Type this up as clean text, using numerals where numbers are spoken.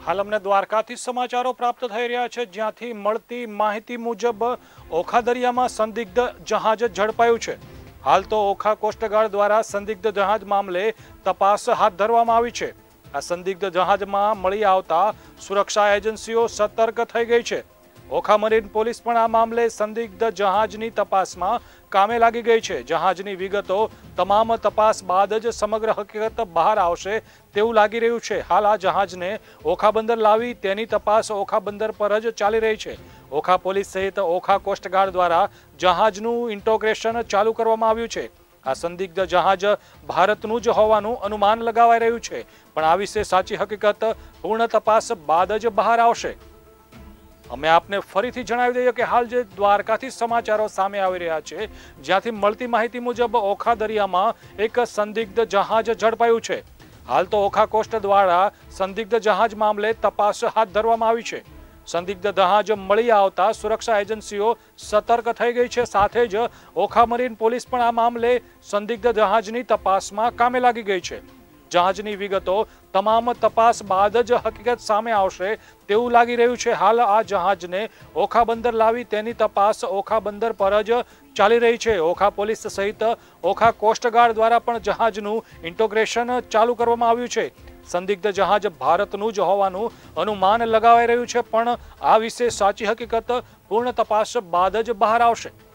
હાલ અમને દ્વારકાથી સમાચારો પ્રાપ્ત થઈ રહ્યા છે, જ્યાંથી મળતી માહિતી મુજબ ઓખા દરિયામાં સંદિગ્ધ જહાજ ઝડપાયું છે। હાલ તો ઓખા કોસ્ટગાર્ડ દ્વારા સંદિગ્ધ જહાજ મામલે તપાસ હાથ ધરવામાં આવી છે। આ સંદિગ્ધ જહાજમાં મળી આવતા સુરક્ષા એજન્સીઓ સતર્ક થઈ ગઈ છે। ઓખા મરીન પોલીસ પણ આ મામલે સંદિગ્ધ જહાજની તપાસમાં કામે લાગી ગઈ છે। જહાજની વિગતો તમામ તપાસ બાદ જ સમગ્ર હકીકત બહાર આવશે તેવું લાગી રહ્યું છે। હાલ આ જહાજને ઓખા બંદર લાવી તેની તપાસ ઓખા બંદર પર જ ચાલી રહી છે। ઓખા પોલીસ સહિત ઓખા કોસ્ટગાર્ડ દ્વારા જહાજનું ઇન્ટ્રોગેશન ચાલુ કરવામાં આવ્યું છે। આ સંદિગ્ધ જહાજ ભારતનું જ હોવાનું અનુમાન લગાવાઈ રહ્યું છે, પણ આ વિશે સાચી હકીકત પૂર્ણ તપાસ બાદ જ બહાર આવશે। અમે આપને ફરીથી જણાવી દઈએ કે હાલ જે દ્વારકાથી સમાચારો સામે આવી રહ્યા છે, જ્યાંથી મળતી માહિતી મુજબ ઓખા દરિયામાં એક સંદિગ્ધ જહાજ ઝડપાયું છે। હાલ તો ઓખા કોસ્ટ દ્વારા સંદિગ્ધ જહાજ મામલે તપાસ હાથ ધરવામાં આવી છે। સંદિગ્ધ જહાજ મળી આવતા સુરક્ષા એજન્સીઓ સતર્ક થઈ ગઈ છે। સાથે જ ઓખા મરીન પોલીસ પણ આ મામલે સંદિગ્ધ જહાજની તપાસમાં કામે લાગી ગઈ છે। જહાજની વિગતો તમામ તપાસ બાદ જ હકીકત સામે આવશે તેવું લાગી રહ્યું છે। હાલ આ જહાજને ઓખા બંદર લાવી તેની તપાસ ઓખા બંદર પર જ ચાલી રહી છે। ઓખા પોલીસ સહિત ઓખા કોસ્ટગાર્ડ દ્વારા પણ જહાજનું ઇન્ટ્રોગેશન ચાલુ કરવામાં આવ્યું છે। સંદિગ્ધ જહાજ ભારતનું જ હોવાનું અનુમાન લગાવાઈ રહ્યું છે, પણ આ વિશે સાચી હકીકત પૂર્ણ તપાસ બાદ જ બહાર આવશે।